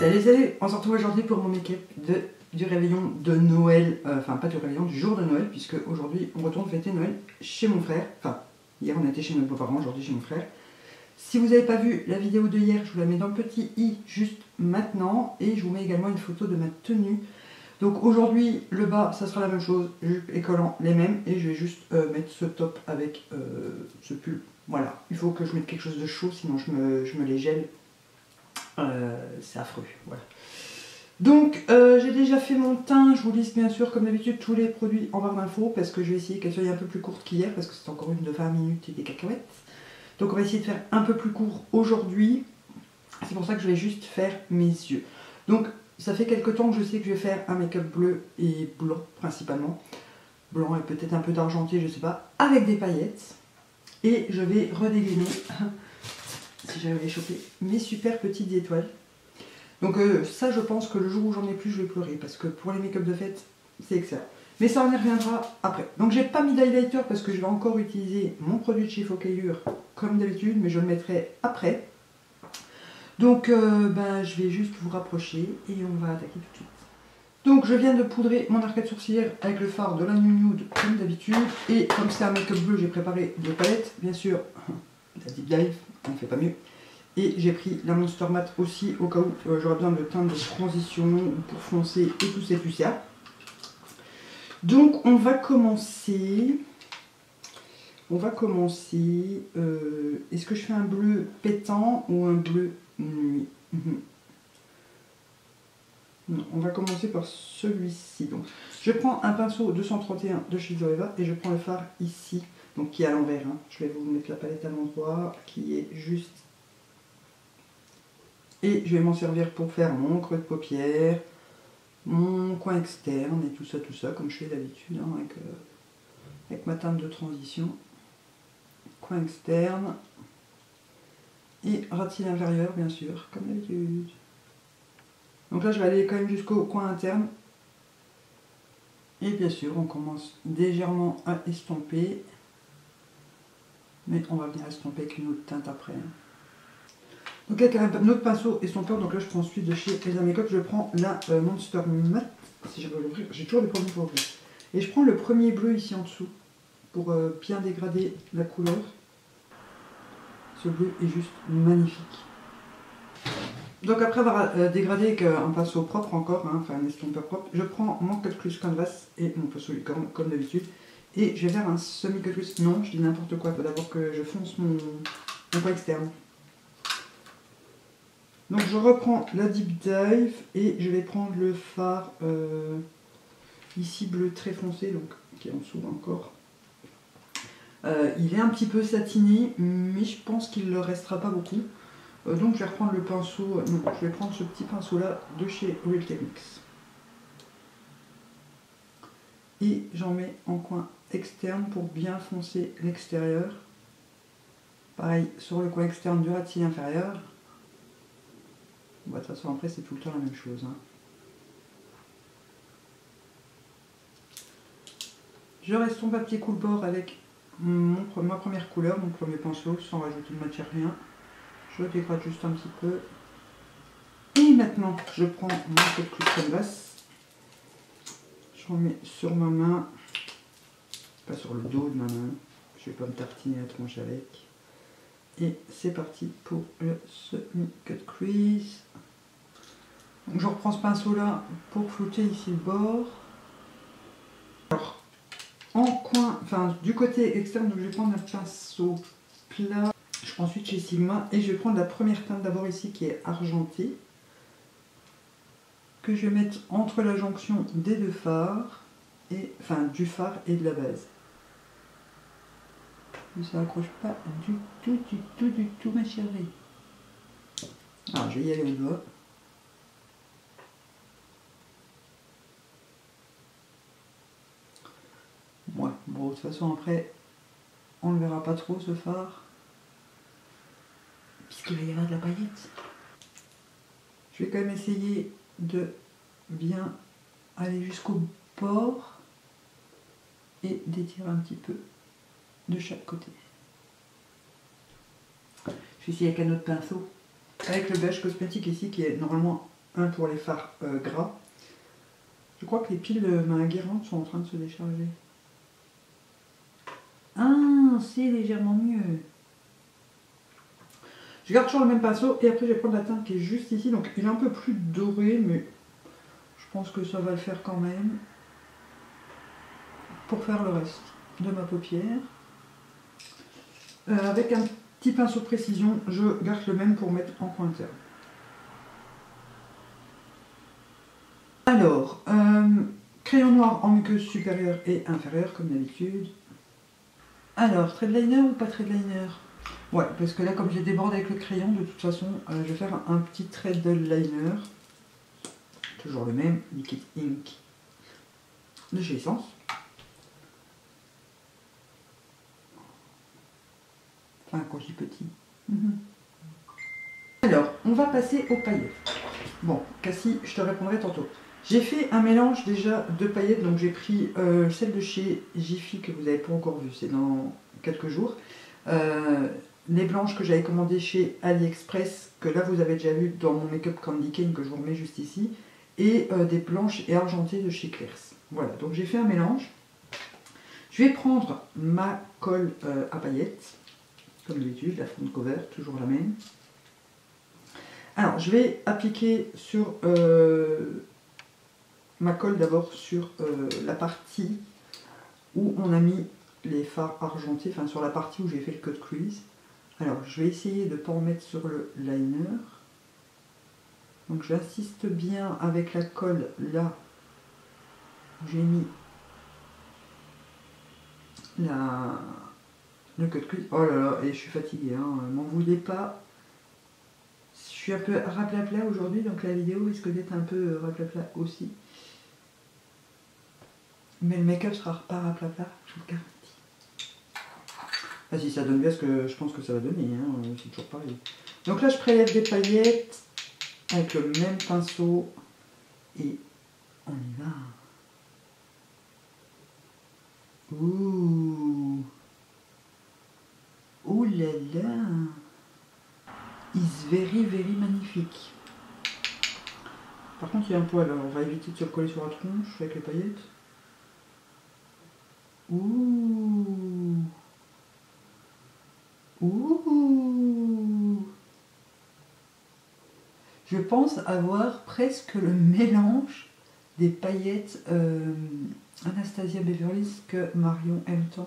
Salut, salut! On se retrouve aujourd'hui pour mon make-up du réveillon de Noël, enfin pas du réveillon, du jour de Noël, puisque aujourd'hui on retourne fêter Noël chez mon frère. Enfin, hier on était chez mes beaux-parents, aujourd'hui chez mon frère. Si vous n'avez pas vu la vidéo de hier, je vous la mets dans le petit i juste maintenant, et je vous mets également une photo de ma tenue. Donc aujourd'hui, le bas, ça sera la même chose, jupe et collant les mêmes, et je vais juste mettre ce top avec ce pull. Voilà, il faut que je mette quelque chose de chaud, sinon je me les gèle. C'est affreux, voilà. Donc j'ai déjà fait mon teint, je vous liste bien sûr comme d'habitude tous les produits en barre d'infos parce que je vais essayer qu'elle soit un peu plus courte qu'hier parce que c'est encore une de 20 minutes et des cacahuètes. Donc on va essayer de faire un peu plus court aujourd'hui, c'est pour ça que je vais juste faire mes yeux. Donc ça fait quelques temps que je sais que je vais faire un make-up bleu et blanc principalement, blanc et peut-être un peu d'argenté, je sais pas, avec des paillettes, et je vais redégainer si j'arrive à les choper, mes super petites étoiles. Donc ça, je pense que le jour où j'en ai plus, je vais pleurer, parce que pour les make-up de fête, c'est excellent. Mais ça, on y reviendra après. Donc j'ai pas mis d'highlighter parce que je vais encore utiliser mon produit de chez Focallure, comme d'habitude, mais je le mettrai après. Donc je vais juste vous rapprocher et on va attaquer tout de suite. Donc je viens de poudrer mon arcade sourcilière avec le fard de la Nude comme d'habitude. Et comme c'est un make-up bleu, j'ai préparé deux palettes, bien sûr, la Deep Dive, on ne fait pas mieux. Et j'ai pris la Monster Matte aussi au cas où j'aurais besoin de teint de transition pour foncer et tout c'est plus ça. Donc on va commencer. Est-ce que je fais un bleu pétant ou un bleu nuit? Non, on va commencer par celui-ci. Donc je prends un pinceau 231 de chez Zoeva et je prends le fard ici, donc qui est à l'envers. Hein. Je vais vous mettre la palette à l'endroit qui est juste. Et je vais m'en servir pour faire mon creux de paupière, mon coin externe et tout ça, comme je fais d'habitude, hein, avec ma teinte de transition. Coin externe et ratine inférieur, bien sûr, comme d'habitude. Donc là, je vais aller quand même jusqu'au coin interne. Et bien sûr, on commence légèrement à estomper. Mais on va venir estomper avec une autre teinte après. Donc avec un autre pinceau estompeur, donc là je prends ensuite de chez Elsa Makeup, je prends la Monster Matte, si je veux l'ouvrir, j'ai toujours des problèmes pour ouvrir. Et je prends le premier bleu ici en dessous, pour bien dégrader la couleur. Ce bleu est juste magnifique. Donc après avoir dégradé avec un pinceau propre encore, hein, enfin un estompeur propre, je prends mon Cut Crease Canvas et mon pinceau comme d'habitude. Et je vais faire un semi-cut crease, non je dis n'importe quoi, il faut d'abord que je fonce mon coin externe. Donc je reprends la Deep Dive et je vais prendre le fard ici bleu très foncé, donc qui est en dessous encore. Il est un petit peu satiné, mais je pense qu'il ne restera pas beaucoup. Donc je vais reprendre le pinceau, non, je vais prendre ce petit pinceau là de chez Real Techniques. Et j'en mets en coin externe pour bien foncer l'extérieur. Pareil sur le coin externe du ratine inférieur. Bon, de toute façon après c'est tout le temps la même chose. Hein. Je reste en papier coule bord avec ma première couleur, mon premier pinceau, sans rajouter de matière rien. Je dégrade juste un petit peu. Et maintenant je prends mon Cut Crease Canvas. Je remets sur ma main, pas sur le dos de ma main. Je vais pas me tartiner la tronche avec. Et c'est parti pour le semi-cut crease. Donc je reprends ce pinceau là pour flouter ici le bord. Alors, en coin, enfin du côté externe, donc je vais prendre un pinceau plat. Je prends ensuite chez Sigma et je vais prendre la première teinte d'abord ici qui est argentée. Que je vais mettre entre la jonction des deux fards, et, enfin du fard et de la base. Mais ça n'accroche pas du tout ma chérie. Alors je vais y aller au doigt. Ouais, bon de toute façon après on ne le verra pas trop ce fard. Puisqu'il va y avoir de la paillette. Je vais quand même essayer de bien aller jusqu'au bord et d'étirer un petit peu de chaque côté. Je vais essayer avec un autre pinceau, avec le blush cosmétique ici qui est normalement un pour les fards gras. Je crois que les piles de ma guérante sont en train de se décharger. Ah, c'est légèrement mieux. Je garde toujours le même pinceau et après je vais prendre la teinte qui est juste ici. Donc il est un peu plus doré, mais je pense que ça va le faire quand même. Pour faire le reste de ma paupière. Avec un petit pinceau de précision, je garde le même pour mettre en pointeur. Alors, crayon noir en muqueuse supérieure et inférieure, comme d'habitude. Alors, trait de liner ou pas trait de liner? Ouais, parce que là, comme j'ai débordé avec le crayon, de toute façon, je vais faire un petit trait de liner. Toujours le même, Liquid Ink de chez Essence. Enfin, quand je dis petit. Alors, on va passer aux paillettes. Bon, Cassie, je te répondrai tantôt. J'ai fait un mélange déjà de paillettes, donc j'ai pris celle de chez Jiffy que vous n'avez pas encore vue, c'est dans quelques jours. Les blanches que j'avais commandées chez AliExpress, que là vous avez déjà vu dans mon Make-up Candy Cane que je vous remets juste ici, et des blanches et argentées de chez Claire's. Voilà, donc j'ai fait un mélange. Je vais prendre ma colle à paillettes, comme d'habitude, la front cover, toujours la même. Alors, je vais appliquer sur ma colle d'abord sur la partie où on a mis les fards argentés, enfin sur la partie où j'ai fait le cut crease. Alors, je vais essayer de ne pas en mettre sur le liner. Donc, j'insiste bien avec la colle là où j'ai mis le cut crease. Oh là là, et je suis fatiguée, hein, m'en voulez pas. Je suis un peu raplapla aujourd'hui, donc la vidéo risque d'être un peu raplapla aussi. Mais le make-up sera pas raplapla, je vous le garantis. Ah, si ça donne bien ce que je pense que ça va donner, hein, c'est toujours pareil. Donc là, je prélève des paillettes avec le même pinceau et on y va. Ouh, ouh là là, is very very magnifique. Par contre, il y a un poil, alors on va éviter de se le coller sur la tronche avec les paillettes. Ouh, ouh. Je pense avoir presque le mélange des paillettes Anastasia Beverly Hills que Marion aime tant.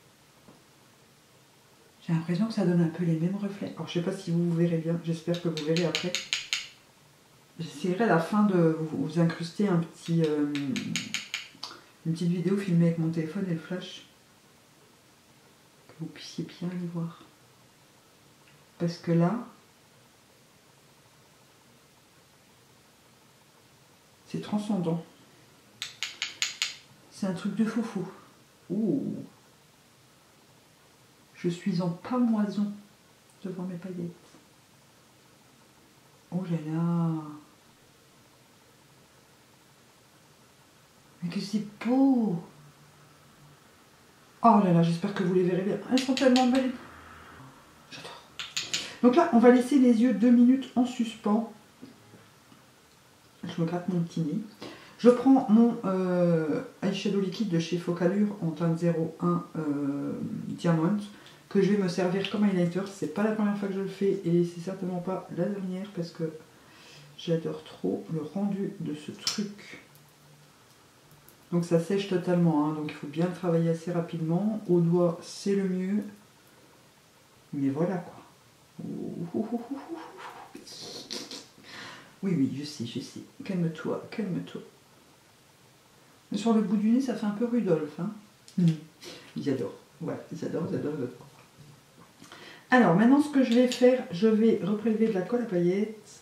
J'ai l'impression que ça donne un peu les mêmes reflets. Alors je sais pas si vous verrez bien, j'espère que vous verrez après. J'essaierai à la fin de vous incruster un petit, une petite vidéo filmée avec mon téléphone et le flash. Que vous puissiez bien les voir. Parce que là, c'est transcendant. C'est un truc de foufou. Ouh. Je suis en pamoison devant mes paillettes. Oh là là. Mais que c'est beau. Oh là là, j'espère que vous les verrez bien. Elles sont tellement belles. J'adore. Donc là, on va laisser les yeux 2 minutes en suspens. Je me gratte mon petit nez. Je prends mon eyeshadow liquide de chez Focalure en teinte 01 Diamond, que je vais me servir comme highlighter. C'est pas la première fois que je le fais et c'est certainement pas la dernière parce que j'adore trop le rendu de ce truc. Donc ça sèche totalement, hein, donc il faut bien le travailler assez rapidement. Au doigt, c'est le mieux. Mais voilà quoi. Oui, oui, je sais, je sais. Calme-toi, calme-toi. Mais sur le bout du nez, ça fait un peu Rudolph. Hein. Ils adorent. Ouais, ils adorent, ils adorent, ils adorent. Alors, maintenant, ce que je vais faire, je vais reprélever de la colle à paillettes.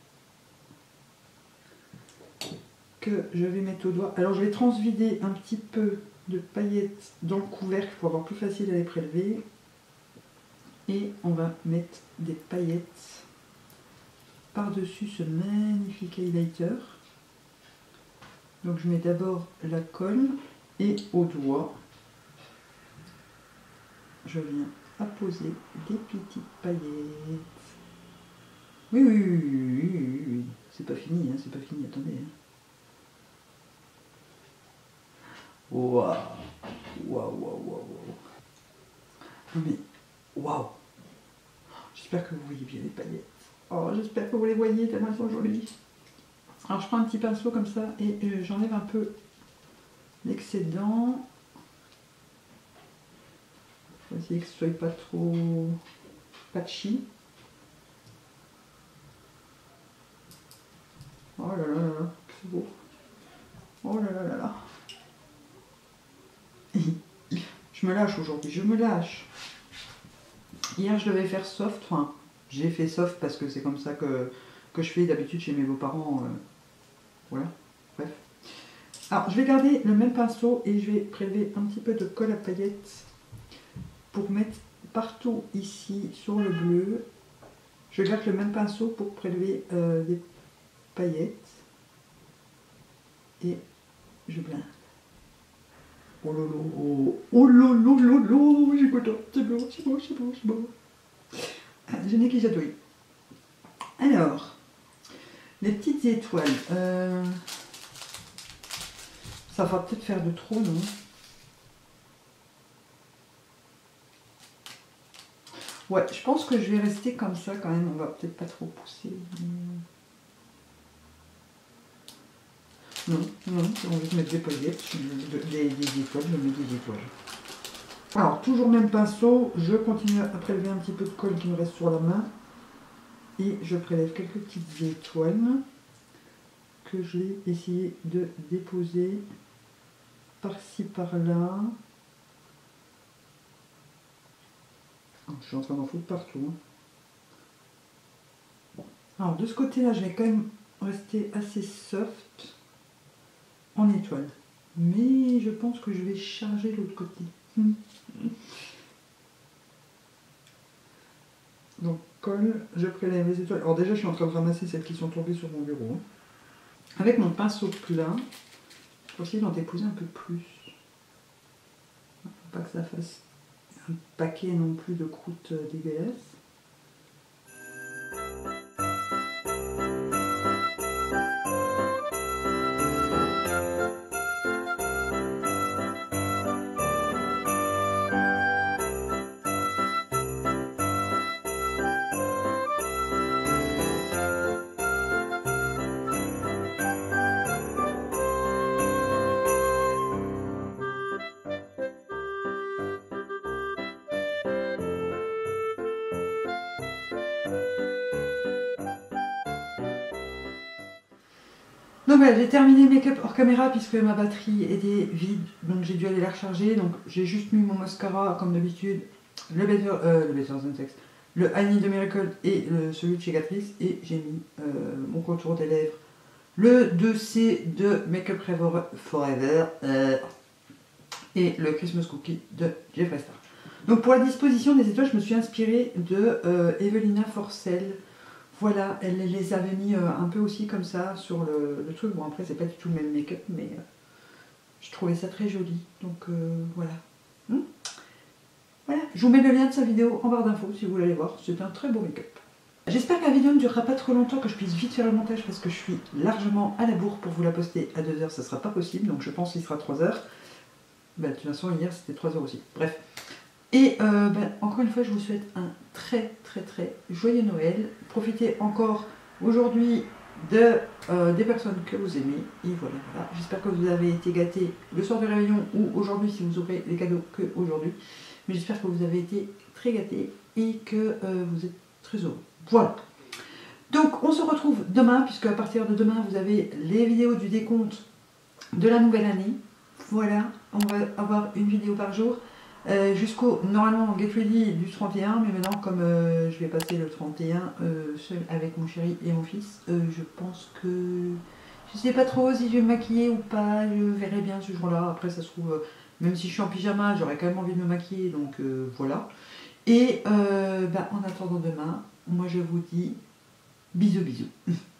Que je vais mettre au doigt. Alors, je vais transvider un petit peu de paillettes dans le couvercle pour avoir plus facile à les prélever. Et on va mettre des paillettes par-dessus ce magnifique highlighter. Donc je mets d'abord la colle et au doigt, je viens apposer des petites paillettes. Oui, oui, oui, oui, oui, oui. C'est pas fini, hein, c'est pas fini, attendez. Waouh, waouh, waouh, waouh, waouh. Non mais, waouh. J'espère que vous voyez bien les paillettes. Oh, j'espère que vous les voyez tellement elles sont jolies. Alors je prends un petit pinceau comme ça et j'enlève un peu l'excédent. Je vais essayer que ce soit pas trop patchy. Oh là là là là, c'est beau. Oh là là là là. Je me lâche aujourd'hui, je me lâche. Hier je devais faire soft, enfin j'ai fait soft parce que c'est comme ça que je fais d'habitude chez mes beaux-parents. Voilà, bref. Alors je vais garder le même pinceau et je vais prélever un petit peu de colle à paillettes pour mettre partout ici sur le bleu. Je garde le même pinceau pour prélever des paillettes et je blinde. Oh lolo, oh lolo, lolo, j'ai content, c'est beau, c'est beau, c'est beau, c'est beau. Je néglige à tout. Alors, les petites étoiles, ça va peut-être faire de trop, non? Ouais, je pense que je vais rester comme ça quand même, on va peut-être pas trop pousser. Non, non, j'ai envie de mettre des paillettes, des étoiles, je mets des étoiles. Alors, toujours même pinceau, je continue à prélever un petit peu de colle qui me reste sur la main. Et je prélève quelques petites étoiles que je vais essayer de déposer par-ci, par-là. Je suis en train d'en foutre partout. Alors, de ce côté-là, je vais quand même rester assez soft en étoile. Mais je pense que je vais charger l'autre côté. Donc, colle, je prélève les étoiles. Alors déjà, je suis en train de ramasser celles qui sont tombées sur mon bureau. Avec mon pinceau plat, pour essayer d'en déposer un peu plus. Faut pas que ça fasse un paquet non plus de croûtes dégueulasses. Donc voilà, j'ai terminé le make-up hors caméra puisque ma batterie était vide, donc j'ai dû aller la recharger. Donc j'ai juste mis mon mascara comme d'habitude, le Better Than Sex, le I Need a Miracle et celui de chez Catrice, et j'ai mis mon contour des lèvres, le 2C de Makeup Forever et le Christmas Cookie de Jeffree Star. Donc pour la disposition des étoiles, je me suis inspirée de Evelina Forcel. Voilà, elle les avait mis un peu aussi comme ça sur le truc. Bon, après, c'est pas du tout le même make-up, mais je trouvais ça très joli. Donc voilà. Voilà, je vous mets le lien de sa vidéo en barre d'infos si vous voulez aller voir. C'est un très beau make-up. J'espère que la vidéo ne durera pas trop longtemps, que je puisse vite faire le montage parce que je suis largement à la bourre. Pour vous la poster à 2 h, ça sera pas possible. Donc je pense qu'il sera 3 h. Bah, de toute façon, hier c'était 3 h aussi. Bref. Et encore une fois, je vous souhaite un très joyeux Noël. Profitez encore aujourd'hui des personnes que vous aimez. Et voilà. J'espère que vous avez été gâtés le soir du réveillon ou aujourd'hui si vous aurez les cadeaux qu'aujourd'hui. Mais j'espère que vous avez été très gâtés et que vous êtes très heureux. Voilà. Donc on se retrouve demain, puisque à partir de demain, vous avez les vidéos du décompte de la nouvelle année. Voilà, on va avoir une vidéo par jour. Jusqu'au, normalement, Get Ready du 31, mais maintenant, comme je vais passer le 31 seul avec mon chéri et mon fils, je pense que je sais pas trop si je vais me maquiller ou pas, je verrai bien ce jour-là. Après, ça se trouve, même si je suis en pyjama, j'aurais quand même envie de me maquiller, donc voilà. Et en attendant demain, moi je vous dis bisous.